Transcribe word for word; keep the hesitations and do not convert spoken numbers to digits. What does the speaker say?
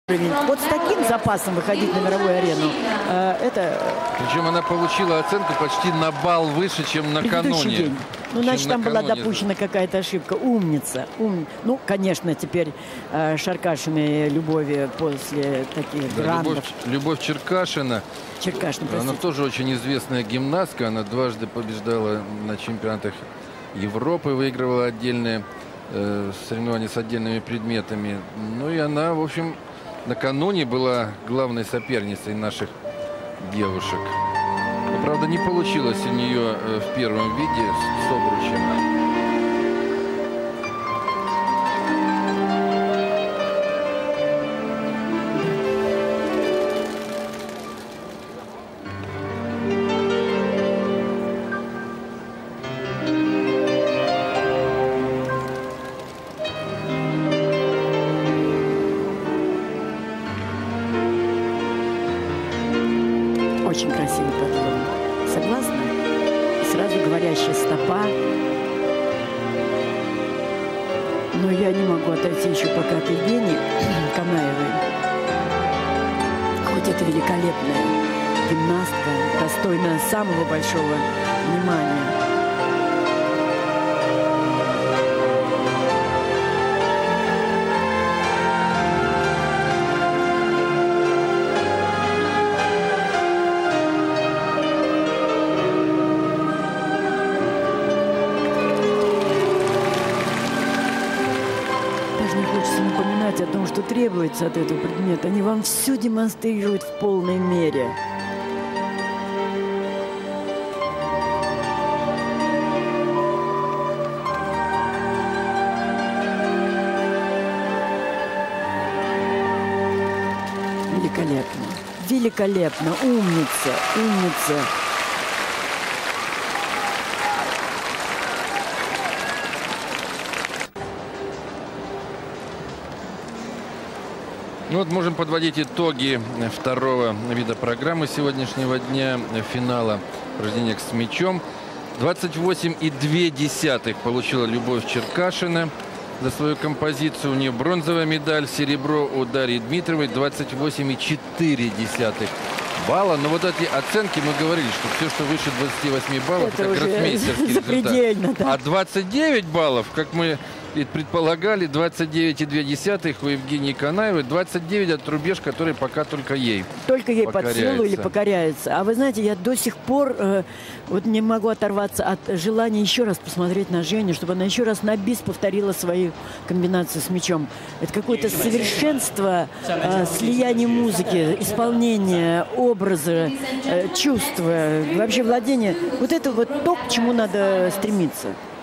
Вот с таким запасом выходить на мировую арену, э, это... Причем она получила оценку почти на балл выше, чем накануне. День. Ну, значит, там накануне. была допущена какая-то ошибка. Умница. Ум... Ну, конечно, теперь э, Шаркашиной Любови после таких да, грандов. Любовь, Любовь Черкашина. Черкашина, она тоже очень известная гимнастка. Она дважды побеждала на чемпионатах Европы, выигрывала отдельные э, соревнования с отдельными предметами. Ну и она, в общем... накануне была главной соперницей наших девушек. Но, правда, не получилось у нее в первом виде с обручем. Очень красивый подъем. Согласна? Сразу говорящая стопа. Но я не могу отойти еще пока от Евгении Канаевой. Хоть это великолепная гимнастка, достойная самого большого внимания. Не хочется напоминать о том, что требуется от этого предмета. Они вам все демонстрируют в полной мере. Великолепно. Великолепно. Умница. Умница. Ну вот можем подводить итоги второго вида программы сегодняшнего дня, финала упражнения с мячом. двадцать восемь и две десятых получила Любовь Черкашина за свою композицию. У нее бронзовая медаль, серебро у Дарьи Дмитриевой двадцать восемь и четыре десятых балла. Но вот эти оценки, мы говорили, что все, что выше двадцати восьми баллов, это, это гроссмейстерский результат. Да. А двадцать девять баллов, как мы и предполагали, двадцать девять и две десятых у Евгении Канаевой, двадцать девять от рубеж, который пока только ей Только ей под силу или покоряется. А вы знаете, я до сих пор э, вот не могу оторваться от желания еще раз посмотреть на Женю, чтобы она еще раз на бис повторила свои комбинации с мячом. Это какое-то совершенство, э, слияние музыки, исполнения, образа, э, чувства, вообще владение. Вот это вот то, к чему надо стремиться.